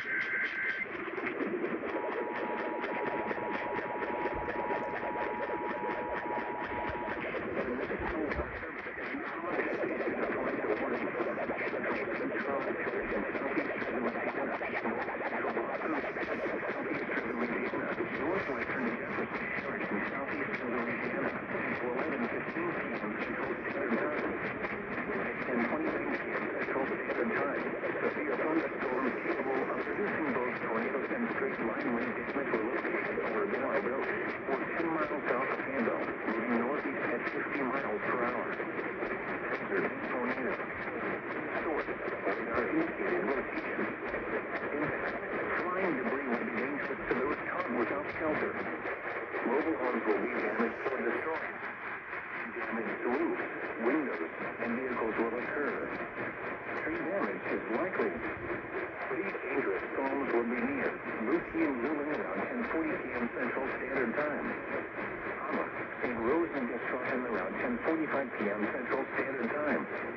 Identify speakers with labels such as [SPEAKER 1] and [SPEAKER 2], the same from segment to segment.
[SPEAKER 1] Mobile homes will be damaged or destroyed. Damage to roofs, windows, and vehicles will occur. Tree damage is likely. Three dangerous storms will be near. Lucy and Lumen around 10:40 p.m. Central Standard Time. Hama, St. Rose and Destruction around 10:45 p.m. Central Standard Time.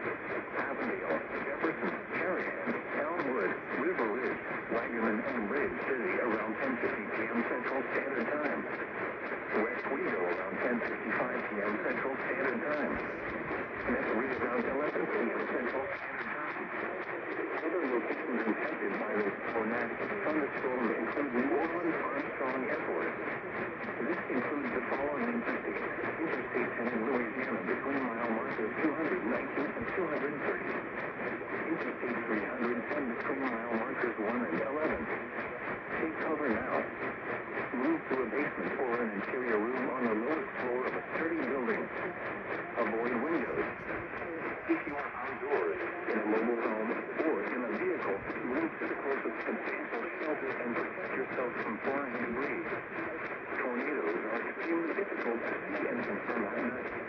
[SPEAKER 1] Avondale, Jefferson, Harahan, Elmwood, River Ridge, Wagaman, and Ridge City around 10:50 p.m. Central Standard Time. West Weedle around 10:55 p.m. Central Standard Time. Metairie around 11 p.m. Central Standard Time. Other locations impacted by this tornadic thunderstorm include New Orleans Armstrong Airport. This includes the following interstates. Interstate 10 in Louisiana between mile markers 219 and 230. Interstate 310 between mile markers 1 and 11. Take cover now. Move to a basement or an interior room on the lowest floor of a sturdy building. Avoid windows. If you are outdoors, in a mobile home, or in a vehicle, move to the closest substantial shelter and protect yourself from flying debris. Tornadoes are extremely difficult to see and confirm at night.